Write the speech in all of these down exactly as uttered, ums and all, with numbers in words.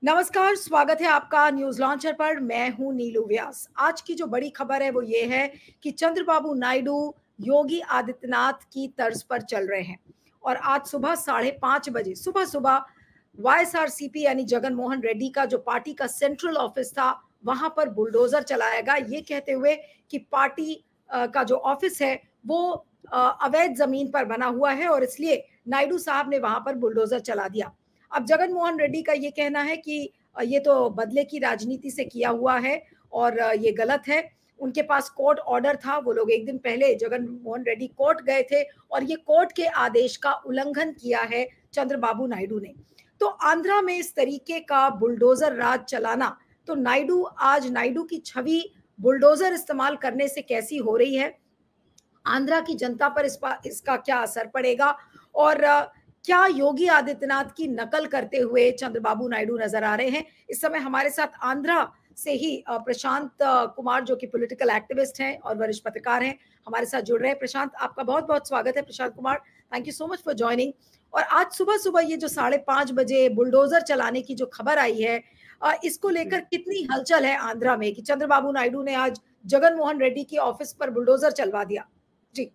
नमस्कार, स्वागत है आपका न्यूज़ लॉन्चर पर। मैं हूं नीलू व्यास। आज की जो बड़ी खबर है वो ये है कि चंद्रबाबू नायडू योगी आदित्यनाथ की तर्ज पर चल रहे हैं और आज सुबह साढ़े पाँच बजे सुबह-सुबह वाईएसआरसीपी यानी जगन मोहन रेड्डी का जो पार्टी का सेंट्रल ऑफिस था, वहां पर बुलडोजर चलाया गया, ये कहते हुए कि पार्टी अ, का जो ऑफिस है वो अ, अवैध जमीन पर बना हुआ है और इसलिए नायडू साहब ने वहां पर बुलडोजर चला दिया। अब जगन मोहन रेड्डी का ये कहना है कि अ, ये तो बदले की राजनीति से किया हुआ है और अ, ये गलत है। उनके पास कोर्ट ऑर्डर था, वो लोग एक दिन पहले जगन मोहन रेड्डी कोर्ट गए थे और ये कोर्ट के आदेश का उल्लंघन किया है चंद्रबाबू नायडू ने। तो आंध्रा में इस तरीके का बुलडोजर राज चलाना, तो नायडू आज नायडू की छवि बुलडोजर इस्तेमाल करने से कैसी हो रही है, आंध्रा की जनता पर इस पा, इसका क्या असर पड़ेगा और अ, क्या योगी आदित्यनाथ की नकल करते हुए चंद्रबाबू नायडू नजर आ रहे हैं। इस समय हमारे साथ आंध्रा से ही अ, प्रशांत अ, कुमार जो कि पॉलिटिकल एक्टिविस्ट हैं और वरिष्ठ पत्रकार हैं, हमारे साथ जुड़ रहे हैं। प्रशांत, आपका बहुत बहुत स्वागत है। Prashant Kumar, thank you so much for joining. और आज सुबह सुबह ये जो साढ़े पांच बजे बुलडोजर चलाने की जो खबर आई है, अ, इसको लेकर कितनी हलचल है आंध्रा में कि चंद्रबाबू नायडू ने आज जगन मोहन रेड्डी के ऑफिस पर बुलडोजर चलवा दिया। जी।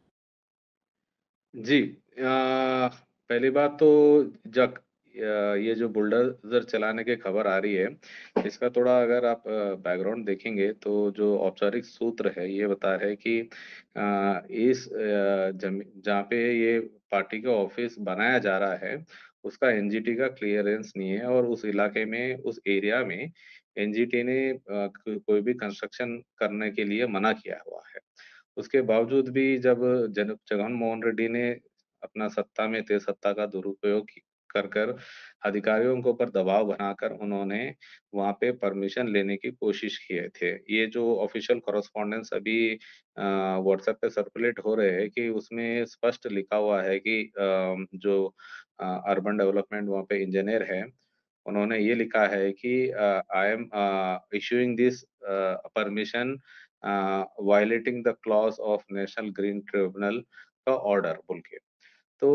जी। अ, पहली बात तो जब अ, ये जो बुलडोज़र चलाने की खबर आ रही है, इसका थोड़ा अगर आप अ, बैकग्राउंड देखेंगे तो जो औपचारिक सूत्र है, ये बता रहा है कि अ, इस अ, जमी जहाँ पे ये पार्टी का ऑफिस बनाया जा रहा है, उसका एनजीटी का क्लियरेंस नहीं है और उस इलाके में, उस एरिया में एनजीटी ने अ, क कोई भी कंस्ट्रक्शन करने के लिए मना किया हुआ है। उसके बावजूद भी जब जन जगन मोहन रेड्डी ने अपना सत्ता में थे, सत्ता का दुरुपयोग की कर कर अधिकारियों के ऊपर दबाव बनाकर उन्होंने वहाँ पे परमिशन लेने की कोशिश किए थे। ये जो ऑफिशियल कॉरेस्पॉन्डेंस अभी अ, व्हाट्सएप पे सर्कुलेट हो रहे हैं कि उसमें स्पष्ट लिखा हुआ है कि अ, जो अ, अर्बन डेवलपमेंट वहाँ पे इंजीनियर है, उन्होंने ये लिखा है कि uh, I am uh, issuing this uh, permission uh, violating the clause of National Green Tribunal का ऑर्डर बोल के। तो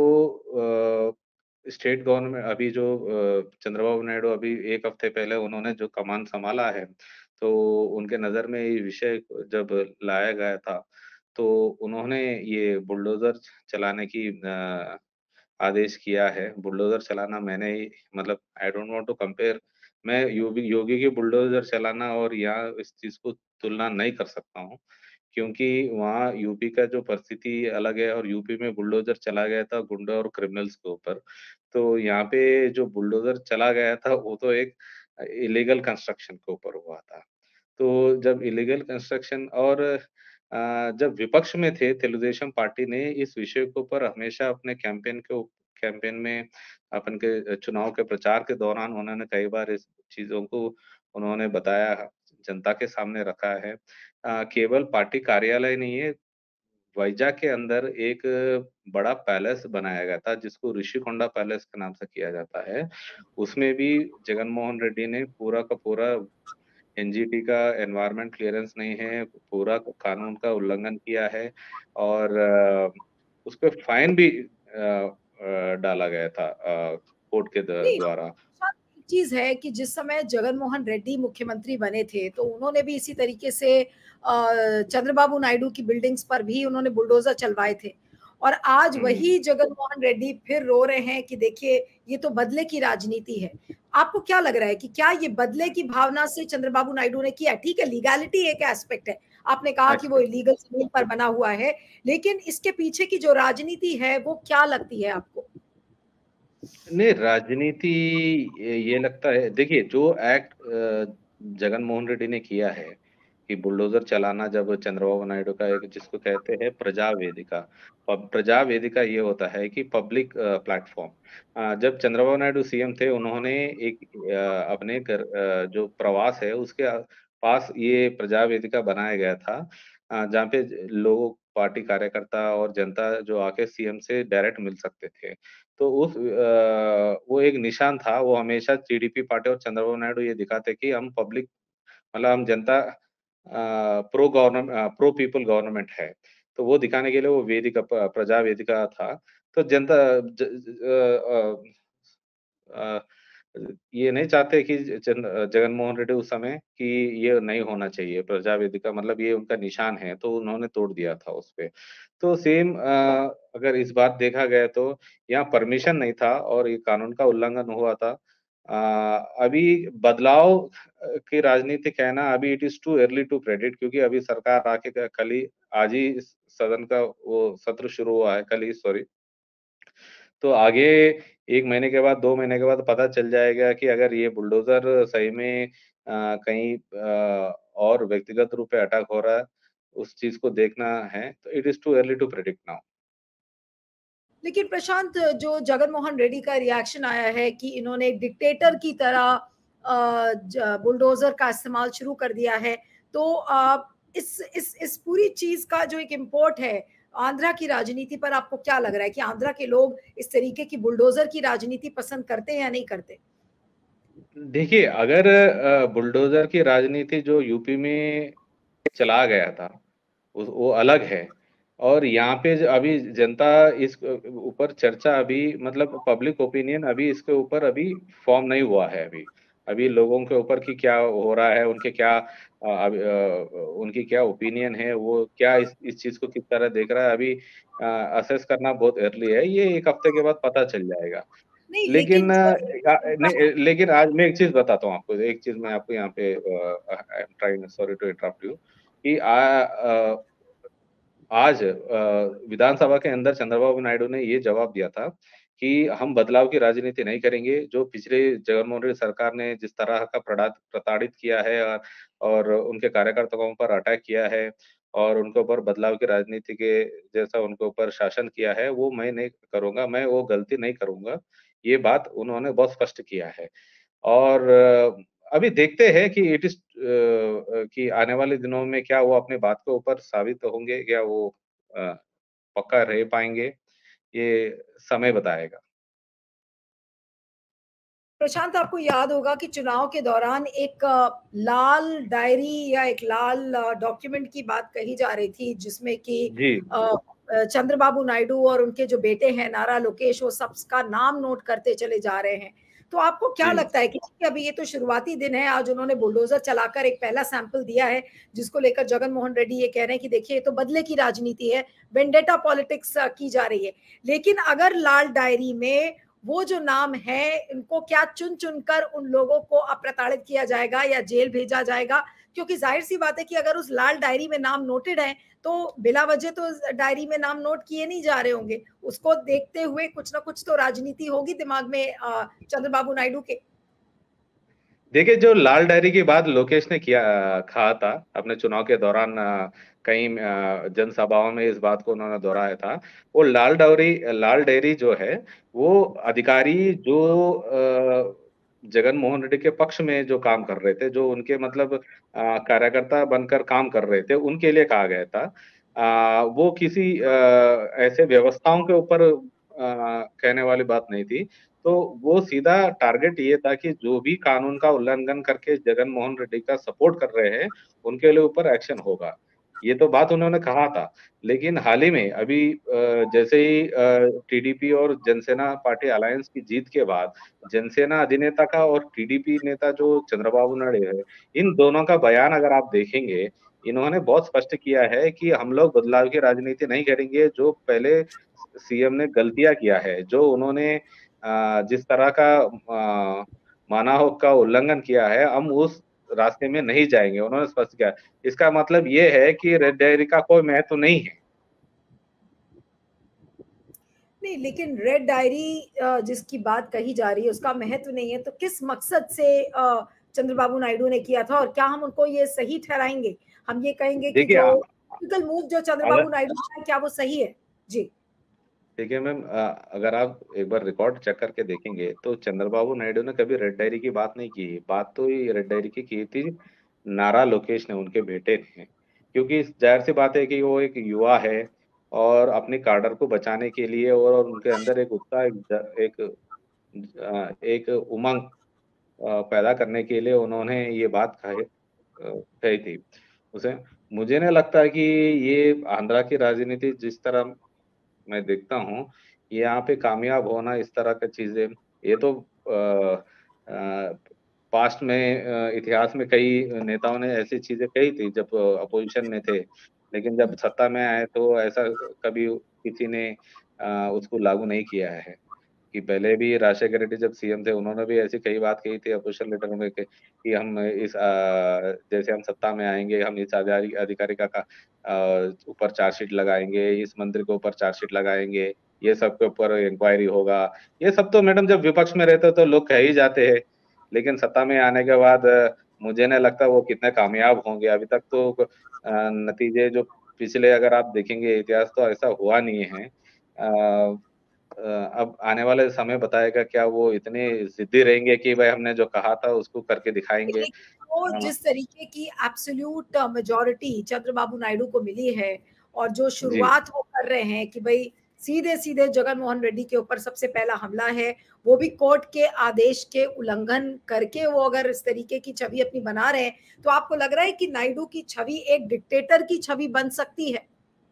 अ, स्टेट गवर्नमेंट अभी जो अ, चंद्रबाबू नायडू अभी एक हफ्ते पहले उन्होंने जो कमान संभाला है, तो उनके नज़र में ये विषय जब लाया गया था, तो उन्होंने ये बुलडोज़र चलाने की अ, आदेश किया है। बुलडोज़र चलाना मैंने ही मतलब I don't want to compare मैं योगी योगी की बुलडोज़र चलाना और यहाँ इस चीज़ को तुलना नहीं कर सकता हूँ, क्योंकि वहाँ यूपी का जो परिस्थिति अलग है और यूपी में बुलडोज़र चला गया था गुंडा और क्रिमिनल्स के ऊपर। तो यहाँ पे जो बुलडोज़र चला गया था, वो तो एक अ, इल्लीगल कंस्ट्रक्शन के ऊपर हुआ था। तो जब इल्लीगल कंस्ट्रक्शन और अ, जब विपक्ष में थे, तेलुगुदेशम पार्टी ने इस विषय के ऊपर हमेशा अपने कैंपेन के उ कैंपेन में अपन के अ, चुनाव के प्रचार के दौरान उन्होंने कई बार इस चीज़ों को उन्होंने बताया, जनता के सामने रखा है। अ, केवल पार्टी कार्यालय नहीं है, वाइज़ाग के अंदर एक बड़ा पैलेस बनाया गया था, जिसको ऋषिकोंडा पैलेस के नाम से किया जाता है। उसमें भी जगन मोहन रेड्डी ने पूरा का पूरा एनजीटी का एनवायरनमेंट क्लीयरेंस नहीं है, पूरा कानून का उल्लंघन किया है और अ, उसपे फाइन भी अ अ, डाला गया था अ, कोर्ट के द नहीं, द्वारा। साथ एक चीज़ है कि जिस समय जगन मोहन रेड्डी मुख्यमंत्री बने थे, तो उन्होंने भी इसी तरीके से अ, चंद्रबाबू नायडू की बिल्डिंग्स पर भी उन्होंने बुलडोज़र चलवाए थे। और आज हुँ। वही जगन मोहन रेड्डी फिर रो रहे हैं कि देखिए, ये तो बदले की राजनीति है। आपको क्या लग रहा है कि क्या ये बदले की भावना से चंद्रबाबू नायडू ने किया? ठीक है, लीगैलिटी एक एस्पेक्ट है। आपने कहा कि वो एस्पेक्ट इल्लीगल ज़मीन पर बना हुआ है, लेकिन इसके पीछे की जो राजनीति है, वो क्या लगती है आपको? नहीं, राजनीति ये ये लगता है देखिए जो एक्ट अ, जगन मोहन रेड्डी ने किया है, कि बुलडोज़र चलाना जब चंद्रबाबु नायडू का एक जिसको कहते हैं प्रजा वेदिका। अब प्रजा वेदिका ये होता है कि पब्लिक अ, प्लेटफ़ॉर्म अ, जब चंद्रबाबु नायडू सीएम थे उन्होंने एक अ, अपने घर अ, जो प्रवास है उसके अ, पास ये प्रजा वेदिका बनाया गया था। अ, जहाँ पे ज लोग, पार्टी कार्यकर्ता और जनता जो आके सीएम से डायरेक्ट मिल सकते थे। तो उस अ, वो एक निशान था, वो हमेशा टीडीपी पार्टी और चंद्रबाबु नायडू ये दिखाते कि हम पब्लिक मतलब हम जनता uh, pro government uh, pro people government है। तो वो दिखाने के लिए वो वेदिका प प्रजा वेदिका था। तो जनता ज ज अ अ अ ये नहीं चाहते कि जन जगन मोहन रेड्डी उस समय कि ये नहीं होना चाहिए प्रजा वेदिका, मतलब ये उनका निशान है, तो उन्होंने तोड़ दिया था उसपे। तो सेम अ, अगर इस बार देखा गया तो यहाँ परमिशन नहीं था और ये कानून का उल्लंघन हुआ था। अ, अभी बदलाव अ, की राजनीति कहना अभी it is too early to predict, क्योंकि अभी सरकार आके क कल ही आज ही इस सदन का वो सत्र शुरू हुआ है, कल ही सॉरी। तो आगे एक महीने के बाद, दो महीने के बाद पता चल जाएगा कि अगर ये बुलडोज़र सही में अ, कहीं अ, और व्यक्तिगत रूप पे अटैक हो रहा है, उस चीज़ को देखना है, तो it is too early to predict now. लेकिन प्रशांत, जो जगन मोहन रेड्डी का रिएक्शन आया है कि इन्होंने एक डिक्टेटर की तरह अ, ज बुलडोज़र का इस्तेमाल शुरू कर दिया है, तो अ, इस इस इस पूरी चीज़ का जो एक इम्पोर्ट है, आंध्रा की राजनीति पर आपको क्या लग रहा है कि आंध्रा के लोग इस तरीके की बुलडोज़र की राजनीति पसंद करते हैं या नहीं करते? देखिए, अगर अ, बुलडोज़र की राजनीति जो यूपी में चला गया था, उस वो अलग है। और यहाँ पे ज अभी जनता इस अ, ऊपर चर्चा अभी मतलब पब्लिक ओपिनियन अभी इसके ऊपर अभी फ़ॉर्म नहीं हुआ है अभी। अभी लोगों के ऊपर कि क्या हो रहा है, उनके क्या अ, अब अ, उनकी क्या ओपिनियन है, वो क्या इस इस चीज़ को किस तरह देख रहा है, अभी अ, असेस करना बहुत अर्ली है। ये एक हफ्ते के बाद पता चल जाएगा। नहीं, लेकिन लेकिन अ, जो अ, नहीं, लेकिन आज मैं एक चीज़ बताता हूँ आपको, एक चीज़ मैं आपको यहाँ पे uh, I am trying sorry to interrupt you कि आ अ, आज अ, विधानसभा के अंदर चंद्रबाबू नायडू ने ये जवाब दिया था कि हम बदलाव की राजनीति नहीं करेंगे। जो पिछले जगनमोहन रेड्डी सरकार ने जिस तरह का प्रड़ा प्रताड़ित किया है अ, और उनके कार्यकर्ताओं पर अटैक किया है और उनके ऊपर बदलाव की राजनीति के जैसा उनके ऊपर शासन किया है, वो मैं नहीं करूँगा, मैं वो गलती नहीं करूँगा। ये बात उन्होंने बहुत स्पष्ट किया है। और अ, अभी देखते हैं कि इट इज़ अ अ, कि आने वाले दिनों में क्या वो अपनी बात के ऊपर साबित होंगे, क्या वो अ, पक्का रह पाएँगे, ये समय बताएगा। प्रशांत, आपको याद होगा कि चुनाव के दौरान एक अ, लाल डायरी या एक लाल अ, डॉक्यूमेंट की बात कही जा रही थी, जिसमें कि जी, अ, अ, चंद्रबाबू नायडू और उनके जो बेटे हैं नारा लोकेश, वो सबका नाम नोट करते चले जा रहे हैं। तो आपको क्या जी। लगता है कि ठीक है, अभी ये तो शुरुआती दिन है, आज उन्होंने बुलडोज़र चलाकर एक पहला सैंपल दिया है, जिसको लेकर जगन मोहन रेड्डी ये कह रहे हैं कि देखिए, ये तो बदले की राजनीति है, वेंडेटा पॉलिटिक्स की जा रही है। लेकिन अगर लाल डायरी में वो जो नाम है, इनको क्या चुन-चुन कर उन लोगों को अप्रताड़ित किया जाएगा या जेल भेजा जाएगा? क्योंकि ज़ाहिर-सी बात है कि अगर उस लाल डायरी में नाम नोटेड है, तो बिला वजह तो उस डायरी में नाम नोट किए नहीं जा रहे होंगे। उसको देखते हुए कुछ ना कुछ तो राजनीति होगी दिमाग में अ, चंद्रबाबू नायडू के। देखिए, जो लाल डायरी की बात लोकेश ने किया कहा था, अपने चुनाव के दौरान अ, कई अ, जनसभाओं में इस बात को उन्होंने दोहराया था। वो लाल डायरी लाल डायरी जो है, वो अधिकारी जो अ, जगन मोहन रेड्डी के पक्ष में जो काम कर रहे थे, जो उनके मतलब अ, कार्यकर्ता बनकर काम कर रहे थे, उनके लिए कहा गया था। अ, वो किसी अ, ऐसे व्यवस्थाओं के ऊपर अ, कहने वाली बात नहीं थी। तो वो सीधा टारगेट ये था कि जो भी कानून का उल्लंघन करके जगन मोहन रेड्डी का सपोर्ट कर रहे हैं, उनके लिए ऊपर एक्शन होगा। ये तो बात उन्होंने कहा था। लेकिन हाल ही में अभी अ, जैसे ही अ, टीडीपी और जनसेना पार्टी अलायंस की जीत के बाद, जनसेना अधिनेता का और टीडीपी नेता जो चंद्रबाबू नायडू है, इन दोनों का बयान अगर आप देखेंगे, इन्होंने बहुत स्पष्ट किया है कि हम लोग बदलाव की राजनीति नहीं करेंगे, जो पहले सीएम ने गलतियाँ किया है, जो उन्होंने अ, जिस तरह का अ, मानव हक का उल्लंघन किया है, हम उस रास्ते में नहीं जाएँगे, उन्होंने स्पष्ट किया। इसका मतलब ये है कि रेड डायरी का कोई महत्व नहीं है। नहीं, लेकिन रेड डायरी अ, जिसकी बात कही जा रही है, उसका महत्व नहीं है, तो किस मकसद से अ, चंद्रबाबू नायडू ने किया था और क्या हम उनको ये सही ठहराएँगे? हम ये कहेंगे कि देखिए जो अ, टिपिकल मूव जो अगर चंद्रबाबू नायडू का है, क्या वो सही है? जी। देखिए मैम अ, अगर आप एक बार रिकॉर्ड चेक करके देखेंगे, तो चंद्रबाबू नायडू ने कभी रेड डायरी की बात नहीं की। बात तो ये रेड डायरी की की थी नारा लोकेश ने, उनके बेटे ने। क्योंकि ज़ाहिर-सी बात है कि वो एक युवा है और अपने कैडर को बचाने के लिए और उनके अंदर एक उत्साह, एक ज एक अ, एक उमंग अ, पैदा करने के लिए उन्होंने ये बात कही अ, कही थी उसे। मुझे नहीं लगता कि ये आंध्रा की राजनीति जिस तरह मैं देखता हूँ, यहाँ पे कामयाब होना इस तरह की चीज़ें, ये तो अ, पास्ट में अ, इतिहास में कई नेताओं ने ऐसी चीजें कही थी जब अपोजिशन में थे, लेकिन जब सत्ता में आए तो ऐसा कभी किसी ने अ, उसको लागू नहीं किया है। कि पहले भी राजशेखर रेड्डी जब सीएम थे, उन्होंने भी ऐसी कई बात कही थी अपोजिशन लीडरों में कि कि हम इस अ, जैसे हम सत्ता में आएंगे, हम इस अधिकारी अधिकारी का, का अ, ऊपर चार्जशीट लगाएंगे, इस मंत्री के ऊपर चार्जशीट लगाएंगे, ये सब के ऊपर इंक्वायरी होगा। ये सब तो मैडम जब विपक्ष में रहते तो लोग कह ही जाते हैं, लेकिन सत्ता में आने के बाद अ, मुझे नहीं लगता वो कितने कामयाब होंगे। अभी तक तो अ, नतीजे जो पिछले अगर आप देखेंगे इतिहास, तो ऐसा हुआ नहीं है। अ, अ, अब आने वाले समय बताएगा क्या वो इतने ज़िद्दी रहेंगे कि भाई हमने जो कहा था उसको करके दिखाएँगे। लेकिन वो अ, जिस तरीके की एब्सोल्यूट मेजॉरिटी चंद्रबाबू नायडू को मिली है और जो जी। शुरुआत वो कर रहे हैं कि भाई सीधे सीधे जगन मोहन रेड्डी के ऊपर सबसे पहला हमला है, वो भी कोर्ट के आदेश के उल्लंघन करके वो अगर इस तरीके की छवि अपनी बना रहे हैं, तो आपको लग रहा है कि नायडू की छवि एक डिक्टेटर की छवि बन सकती है?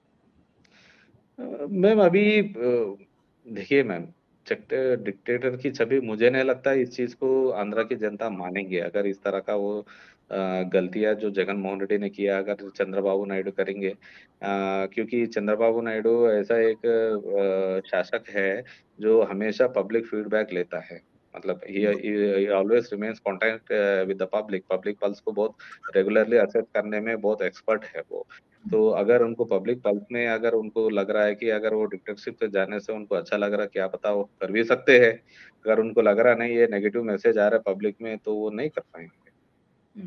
अ, मैम अभी अ, देखिए मैम, चक्ट डिक्टेटर की छवि मुझे नहीं लगता इस चीज़ को आंध्र की जनता मानेंगे। अगर इस तरह का वो अ, गलतियाँ जो जगन मोहन रेड्डी ने किया अगर चंद्रबाबू नायडू करेंगे, अ, क्योंकि चंद्रबाबू नायडू ऐसा एक अ, शासक है जो हमेशा पब्लिक फीडबैक लेता है। मतलब he he always remains contact with the public. Public pulse को बहुत रेगुलरली असेस करने में बहुत एक्सपर्ट है वो। तो अगर उनको पब्लिक पल्स में अगर उनको लग रहा है कि अगर वो डिक्टेटरशिप पे जाने से उनको अच्छा लग रहा है, क्या पता वो कर भी सकते हैं। अगर उनको लग रहा नहीं ये नेगेटिव मैसेज आ रहा है पब्लिक में तो वो नहीं कर पाएँगे। हम्म।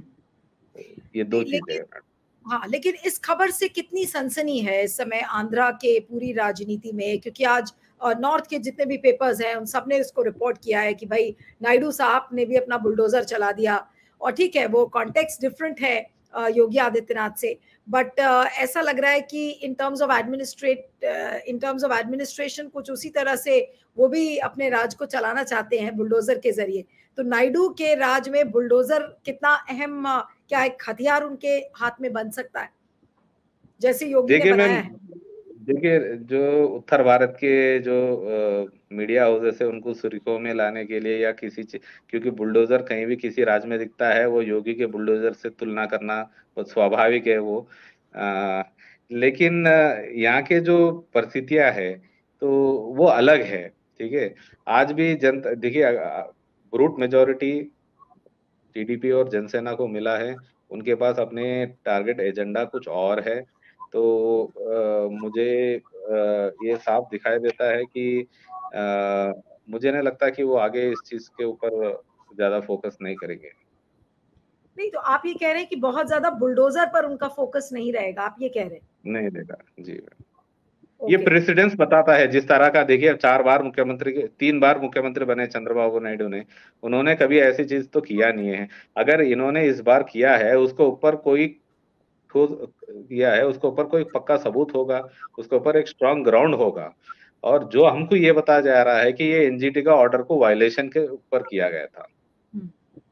ये दो नहीं, चीज़ें लेकिन हैं मैडम। हाँ, लेकिन इस खबर से कितनी सनसनी है इस समय आंध्रा के पूरी राजनीति में, क्योंकि आज अ, नॉर्थ के जितने भी पेपर्स हैं उन सब ने इसको रिपोर्ट किया है कि भाई नायडू साहब ने भी अपना बुलडोजर चला दिया। और ठीक है, वो कॉन्टेक्स्ट डिफरेंट है अ, योगी आदित्यनाथ से, बट ऐसा लग रहा है कि in terms of administrate in terms of administration कुछ उसी तरह से वो भी अपने राज को चलाना चाहते हैं बुलडोजर के जरिए। तो नायडू के राज में बुलडोजर कितना अहम, अ, क्या एक हथियार उनके हाथ में बन सकता है जैसे योगी ने देखिए मैम, बनाया है? देखिए जो उत्तर भारत के जो अ, मीडिया हाउसेस है उनको सुर्खियों में लाने के लिए या किसी चीज, क्योंकि बुलडोजर कहीं भी किसी राज्य में दिखता है वो योगी के बुलडोजर से तुलना करना बहुत स्वाभाविक है वो। अ, लेकिन अ, यहाँ के जो परिस्थितियां है तो वो अलग है। ठीक है। आज भी जनता देखिए, ब्रूट मेजोरिटी टीडीपी और जनसेना को मिला है। उनके पास अपने टारगेट एजेंडा कुछ और है। तो अ, मुझे अ, ये साफ दिखाई देता है कि अ, मुझे नहीं लगता कि वो आगे इस चीज के ऊपर ज्यादा फोकस नहीं करेंगे। नहीं, तो आप ये कह रहे हैं कि बहुत ज्यादा बुलडोजर पर उनका फोकस नहीं रहेगा, आप ये कह रहे हैं? नहीं देगा जी। ये ओके। प्रेसिडेंस बताता है जिस तरह का, देखिए चार बार मुख्यमंत्री के तीन बार मुख्यमंत्री बने चंद्रबाबू नायडू ने, उन्होंने कभी ऐसी चीज तो किया नहीं है। अगर इन्होंने इस बार किया है उसको ऊपर कोई ठोस किया है, उसके ऊपर कोई पक्का सबूत होगा, उसके ऊपर एक स्ट्रांग ग्राउंड होगा। और जो हमको ये बताया जा रहा है कि ये एनजीटी का ऑर्डर को वायलेशन के ऊपर किया गया था। हम्म।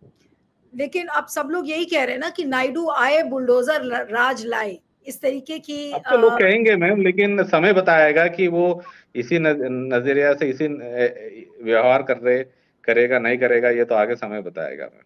लेकिन अब सब लोग यही कह रहे हैं ना कि नायडू आए बुलडोजर राज लाए, इस तरीके की अब तो लोग आ, कहेंगे मैम, लेकिन समय बताएगा कि वो इसी नज- नजरिया से इसी अ, व्यवहार कर रहे करेगा नहीं करेगा, ये तो आगे समय बताएगा मैम।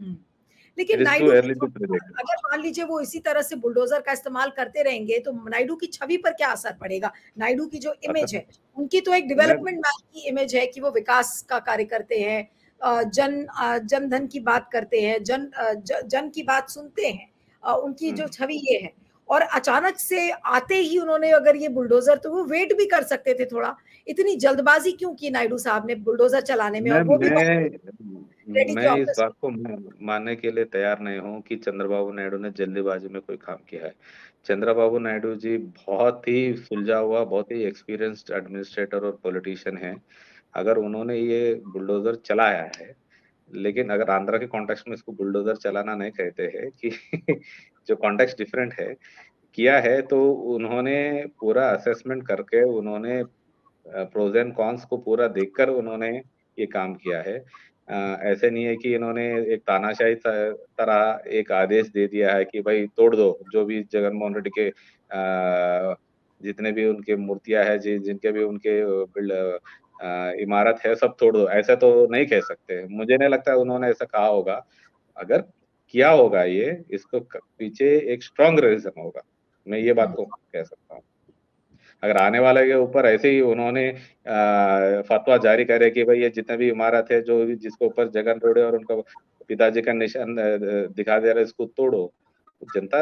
इट लेकिन इज टू नायडू की अर्ली टू छवि प्रेडिक्ट। पर अगर मान लीजिए वो इसी तरह से बुलडोजर का इस्तेमाल करते रहेंगे तो नायडू की छवि पर क्या असर पड़ेगा? नायडू की जो इमेज असर है, उनकी तो एक मैम, डेवलपमेंट मैन की इमेज है कि वो विकास का कार्य करते हैं, अ, जन अ, जन धन की बात करते हैं, जन अ, ज, जन की बात सुनते हैं, अ, उनकी जो हम्म, छवि ये है। और अचानक से आते ही उन्होंने अगर ये बुलडोजर, तो वो वेट भी कर सकते थे थोड़ा। इतनी जल्दबाजी क्यों की नायडू साहब ने बुलडोजर चलाने में, और मैम वो भी मैं रेड्डी के मैं इस ऑफिस? बात को मान- मानने के लिए तैयार नहीं हूँ कि चंद्रबाबू नायडू ने जल्दीबाजी में कोई काम किया है। चंद्रबाबू नायडू जी बहुत ही सुलझा हुआ, बहुत ही एक्सपीरियंस्ड एडमिनिस्ट्रेटर और पॉलिटिशियन है। अगर उन्होंने ये बुलडोजर चलाया है, लेकिन अगर आंध्रा के कॉन्टेक्स्ट में इसको बुलडोजर चलाना नहीं कहते हैं कि जो कॉन्टेक्स्ट डिफरेंट है, किया है तो उन्होंने पूरा असेसमेंट करके, उन्होंने प्रोज एंड कॉन्स को पूरा देखकर उन्होंने ये काम किया है। अ, ऐसे नहीं है कि इन्होंने एक तानाशाही त- तरह एक आदेश दे दिया है कि भाई तोड़ दो जो भी जगनमोहन रेड्डी के अ, जितने भी उनके मूर्तियां हैं, जि, जिनके भी उनके बिल्ड अ, इमारत है सब तोड़ दो, ऐसा तो नहीं कह सकते। मुझे नहीं लगता उन्होंने ऐसा कहा होगा। अगर किया होगा ये, इसको क पीछे एक स्ट्रॉन्ग रीज़न होगा। मैं ये बात हुँ। को कह सकता हूँ। अगर आने वाले के ऊपर ऐसे ही उन्होंने अ, फ़तवा जारी करे कि भई ये जितने भी इमारत है, जो भी जिसके ऊपर जगन रोड है और उनका पिताजी का निशान अ अ, दिखा दे रहा है, इसको तोड़ो। तो जनता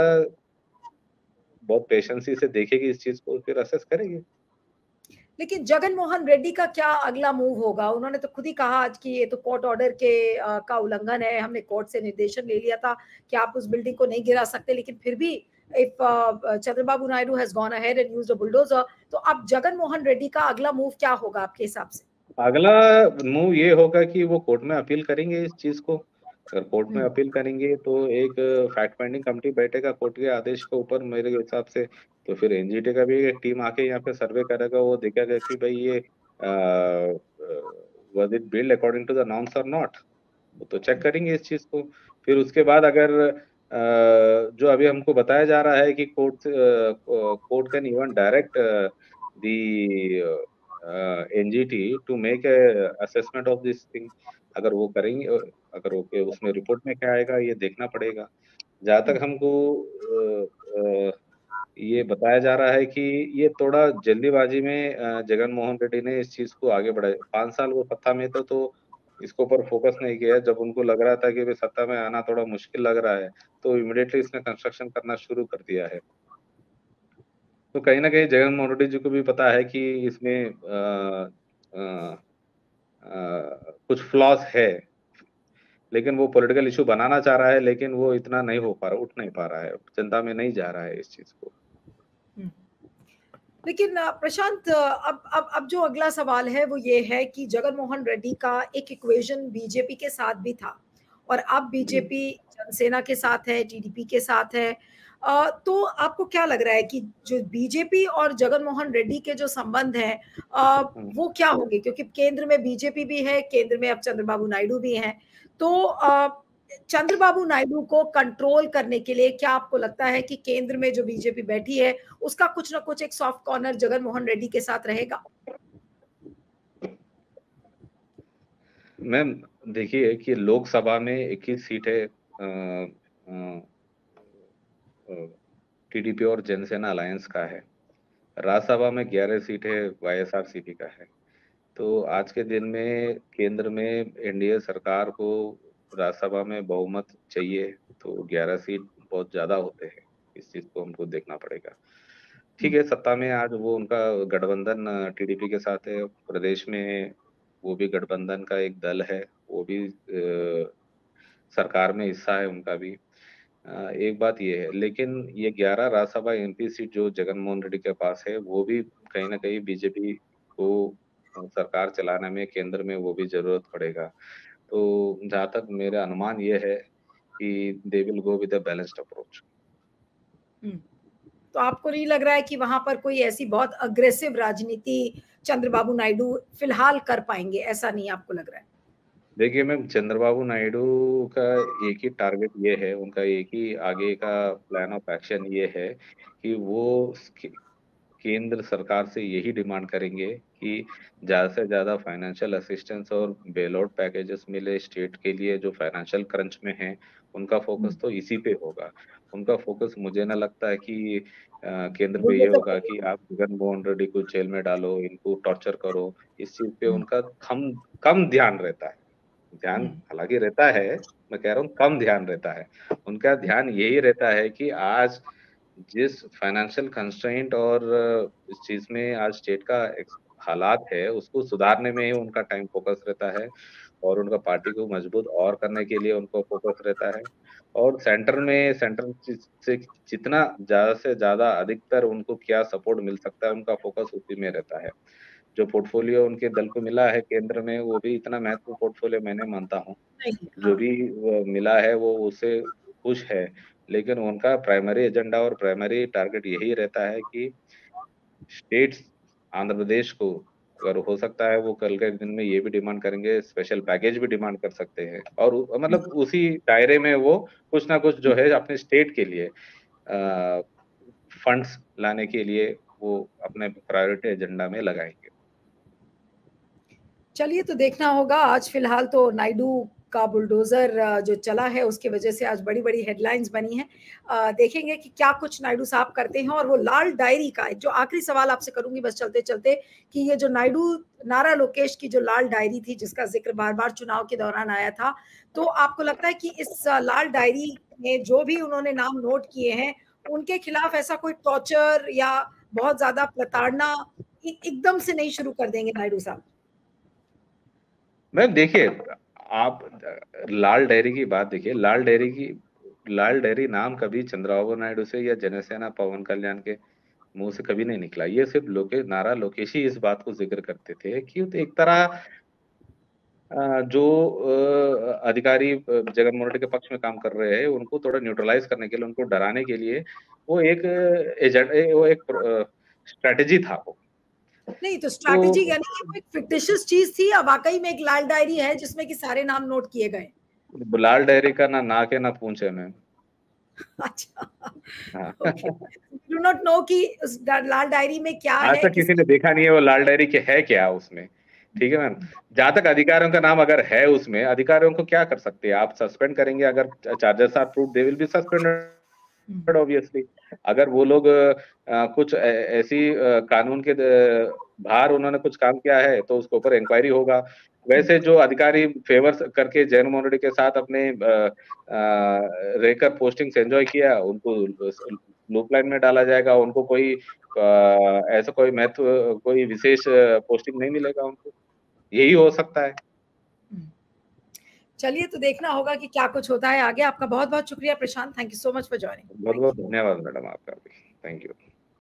बहुत पेशेंसी से देखेगी इस चीज़ को, फिर असेस करेगी। लेकिन जगन मोहन रेड्डी का क्या अगला मूव होगा? उन्होंने तो खुद ही कहा आज कि ये तो कोर्ट ऑर्डर के अ, का उल्लंघन है। हमने कोर्ट से निर्देशन ले लिया था कि आप उस बिल्डिंग को नहीं गिरा सकते, लेकिन फिर भी if uh, Chandrababu Naidu has gone ahead and used a bulldozer, तो अब जगन मोहन रेड्डी का अगला मूव क्या होगा आपके हिसाब से? अगला मूव ये होगा कि वो कोर्ट में अपील करेंगे इस चीज़ को। अगर कोर्ट में हुँ, अपील करेंगे तो एक फैक्ट फाइंडिंग कमिटी बैठेगा कोर्ट के आदेश के ऊपर मेरे हिसाब से। तो फिर एनजीटी का भी एक टीम आके यहाँ पे सर्वे करेगा, वो देखेगा कि भई ये uh uh, was it build according to the norms और नॉट? वो तो चेक हुँ, करेंगे इस चीज़ को। फिर उसके बाद अगर अ, जो अभी हमको बताया जा रहा है कि कोर्ट से अ, को court can even direct the uh, NGT to make uh, assessment of this thing. अगर वो करेंगे अ, अगर वो के उसमें रिपोर्ट में क्या आएगा ये देखना पड़ेगा। जहाँ हुँ, तक हमको अ अ, ये बताया जा रहा है कि ये थोड़ा जल्दीबाजी में अ, जगन मोहन रेड्डी ने इस चीज़ को आगे बढ़ाया। पाँच साल वो सत्ता में थे तो इसके ऊपर फ़ोकस नहीं किया। जब उनको लग रहा था कि भई सत्ता में आना थोड़ा मुश्किल लग रहा है, तो इमीडिएटली इसने कंस्ट्रक्शन करना शुरू कर दिया है। तो कहीं न कहीं जगन मोहन रेड्डी जी को भी पता है कि इसमें अ अ अ, कुछ फ्लॉज़ है, लेकिन वो पॉलिटिकल इश्यू बनाना चाह रहा है, लेकिन वो इतना नहीं हो पा रहा, उठ नहीं पा रहा है। जनता में नहीं जा रहा है इस चीज़ को। हुँ। लेकिन अ, प्रशांत, अ, अब अब अब जो अगला सवाल है वो ये है कि जगन मोहन रेड्डी का एक इक्वेशन बीजेपी के साथ भी था और अब जी। बीजेपी जनसेना के साथ है, टीडीपी के साथ है। अ, तो आपको क्या लग रहा है कि जो बीजेपी और जगन मोहन रेड्डी के जो संबंध हैं, अ, हुँ। वो क्या होंगे? क्योंकि केंद्र में बीजेपी भी है, केंद्र में अब चंद्रबाबू नायडू भी हैं। तो अ, चंद्रबाबू नायडू को कंट्रोल करने के लिए क्या आपको लगता है कि केंद्र में जो बीजेपी बैठी है, उसका कुछ ना कुछ एक सॉफ्ट कॉर्नर जगन मोहन रेड्डी के साथ रहेगा? मैम, देखिए कि लोकसभा में इक्कीस सीटें अ अ अ, टीडीपी और जनसेना अलायंस का है। राज्यसभा में ग्यारह सीटें वाईएसआरसीपी का है। तो आज के दिन में केंद्र में एनडीए सरकार को राज्यसभा में बहुमत चाहिए, तो ग्यारह सीट बहुत ज़्यादा होते हैं। इस चीज़ को हमको देखना पड़ेगा। ठीक हुँ, है, सत्ता में आज वो उनका गठबंधन टीडीपी के साथ है। प्रदेश में वो भी गठबंधन का एक दल है, वो भी अ, सरकार में हिस्सा है उनका भी। अ, एक बात ये है, लेकिन ये ग्यारह राज्यसभा एमपी सीट जो जगनमोहन रेड्डी के पास है, वो भी कहीं न कहीं बीजेपी को अ, सरकार चलाने में केंद्र में वो भी ज़रूरत पड़ेगा। तो जहाँ तक मेरा अनुमान ये है कि they will go with a balanced approach. हुँ। तो आपको नहीं लग रहा है कि वहाँ पर कोई ऐसी बहुत अग्रेसिव राजनीति चंद्रबाबू नायडू फिलहाल कर पाएँगे, ऐसा नहीं आपको लग रहा है? देखिए मैम, चंद्रबाबू नायडू का एक ही टारगेट ये है, उनका एक ही आगे का प्लान ऑफ एक्शन ये है कि वो के केंद्र सरकार से यही डिमांड करेंगे कि ज़्यादा से ज़्यादा फाइनेंशियल असिस्टेंस और बेल आउट पैकेजेस मिले स्टेट के लिए जो फाइनेंशियल क्रंच में हैं, उनका हुँ। फ़ोकस तो इसी पे होगा। उनका फ़ोकस मुझे ना लगता है कि अ, केंद्र पे ये बुलडोज़र होगा कि आप जगनमोहन रेड्डी को जेल में डालो, इनको टॉर्चर करो, इस चीज़ पे हुँ, उनका कम कम ध्यान रहता है। ध्यान हुँ, हालाँकि रहता है, मैं कह रहा हूँ कम ध्यान रहता है। उनका हुँ, ध्यान यही रहता है कि आज जिस फाइनेंशियल कंस्ट्रेंट और इस चीज़ में आज स्टेट का एक्स हालात है, उसको सुधारने में ही उनका टाइम फ़ोकस रहता है और उनका पार्टी को मजबूत और करने के लिए उनको फ़ोकस रहता है। और सेंटर में सेंटर चि से जितना ज़्यादा से ज़्यादा अधिकतर उनको क्या सपोर्ट मिल सकता है, उनका फ़ोकस उसी में रहता है। जो पोर्टफ़ोलियो उनके दल को मिला है केंद्र में, वो भी इतना महत्वपूर्ण पोर्टफ़ोलियो मैं नहीं मानता हूँ। नहीं, जो हाँ। भी वो मिला है वो उससे खुश है, लेकिन उनका प्राइमरी एजेंडा और प्राइमरी टारगेट यही रहता है कि स्टेट्स आंध्र प्रदेश को अगर हो सकता है वो कल के दिन में ये भी डिमांड करेंगे, स्पेशल पैकेज भी डिमांड कर सकते हैं और उ हुँ, मतलब उसी दायरे में वो कुछ ना कुछ जो है अपने स्टेट के लिए अ, फंड्स लाने के लिए वो अपने प्रायोरिटी एजेंडा में लगाएँगे। चलिए, तो देखना होगा। आज फिलहाल तो नायडू का बुलडोज़र अ, जो चला है उसकी वजह से आज बड़ी-बड़ी हेडलाइन्स बनी हैं। अ, देखेंगे कि क्या कुछ नायडू साहब करते हैं। और वो लाल डायरी का जो आखिरी सवाल आपसे करूँगी बस चलते-चलते, कि ये जो नायडू नारा लोकेश की जो लाल डायरी थी जिसका ज़िक्र बार-बार चुनाव के दौरान आया था, तो आपको लगता है कि इस लाल डायरी में जो भी उन्होंने नाम नोट किए हैं, उनके खिलाफ ऐसा कोई टॉर्चर या बहुत ज़्यादा प्रताड़ना ए एकदम से नहीं शुरू कर देंगे नायडू साहब? मैम देखिए, आप अ, लाल डायरी की बात देखिए, लाल डायरी की लाल डायरी नाम कभी चंद्रबाबू नायडू से या जनसेना पवन कल्याण के मुँह से कभी नहीं निकला। ये सिर्फ़ लोके नारा लोकेश ही इस बात को ज़िक्र करते थे कि एक तरह अ, जो अ, अधिकारी अ, जगनमोहन रेड्डी के पक्ष में काम कर रहे हैं, उनको थोड़ा न्यूट्रलाइज़ करने के लिए, उनको डराने के लिए, वो एक एजेंड ए वो एक प्र अ, स्ट्रैटेजी था वो। नहीं, तो तो स्ट्रैटेजी यानी कि वो एक फिक्टिशियस चीज़ थी या वाक़ई में एक लाल डायरी है जिसमें कि सारे नाम नोट किए गए? लाल डायरी का ना नाक है, ना पूँछ है मैम। अच्छा, हाँ। ओके। डू नॉट नो कि उस ड लाल डायरी में क्या आज है, तक किसी किसकी ने देखा नहीं है वो लाल डायरी के है क्या उसमें, ठीक है मैम? जहाँ तक अधिकारियों का नाम अगर है उसमें, अधिकारियों को क्या कर सकते हैं? आप सस्पेंड करेंगे अगर च charges are proved they will be hmm. Suspended obviously. अगर वो लोग अ, कुछ ऐ ऐसी अ, कानून के द बाहर उन्होंने कुछ काम किया है, तो उसके ऊपर इंक्वायरी होगा। हुँ। वैसे जो अधिकारी फेवर्स करके जगनमोहन रेड्डी के साथ अपने अ अ, रहकर पोस्टिंग्स एन्जॉय किया, उनको लूस लूप लाइन में डाला जाएगा। उनको कोई अ, ऐसा कोई महत्व कोई विशेष पोस्टिंग नहीं मिलेगा उनको। यही हो सकता है। हुँ। चलिए, तो देखना होगा कि क्या कुछ होता है आगे। आपका बहुत-बहुत शुक्रिया Prashant. Thank you so much for joining. Thank बहुत-बहुत यू। धन्यवाद मैडम आपका भी। Thank you.